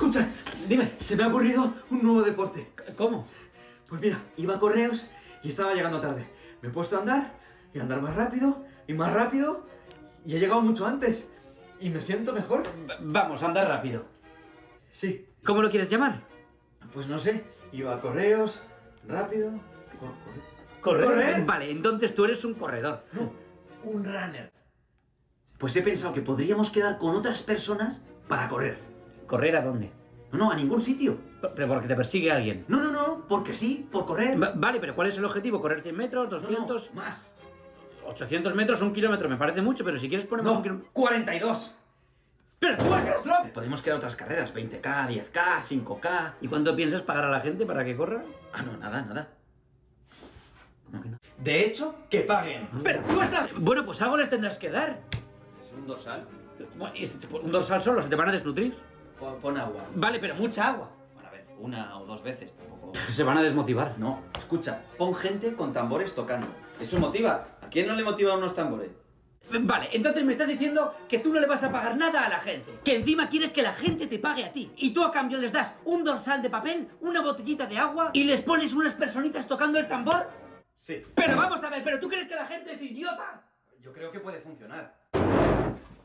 Escucha, dime. Se me ha ocurrido un nuevo deporte. ¿Cómo? Pues mira, iba a correos y estaba llegando tarde. Me he puesto a andar y a andar más rápido y más rápido y he llegado mucho antes. Y me siento mejor. Vamos, anda rápido. Sí. ¿Cómo lo quieres llamar? Pues no sé, iba a correos, rápido... ¿Correr? Vale, entonces tú eres un corredor. No, un runner. Pues he pensado que podríamos quedar con otras personas para correr. ¿Correr a dónde? No, a ningún sitio. Pero porque te persigue alguien. No, porque sí, por correr. Vale, pero ¿cuál es el objetivo? ¿Correr 100 metros, 200? No, más. 800 metros, 1 kilómetro, me parece mucho, pero si quieres ponemos un kilómetro... 42. ¡Pero tú estás loco! Podemos crear otras carreras, 20K, 10K, 5K... ¿Y cuánto piensas pagar a la gente para que corra? Ah, no, nada. ¿Cómo que no? De hecho, que paguen. ¡Pero tú estás...! Bueno, pues algo les tendrás que dar. ¿Es un dorsal? Bueno, un dorsal solo, se te van a desnutrir. Pon agua. Vale, pero mucha agua. Bueno, a ver, 1 o 2 veces, tampoco... Se van a desmotivar. No, escucha, pon gente con tambores tocando. Eso motiva. ¿A quién no le motivan unos tambores? Vale, entonces me estás diciendo que tú no le vas a pagar nada a la gente. Que encima quieres que la gente te pague a ti. Y tú a cambio les das un dorsal de papel, una botellita de agua y les pones unas personitas tocando el tambor. Sí. Pero vamos a ver, ¿pero tú crees que la gente es idiota? Yo creo que puede funcionar.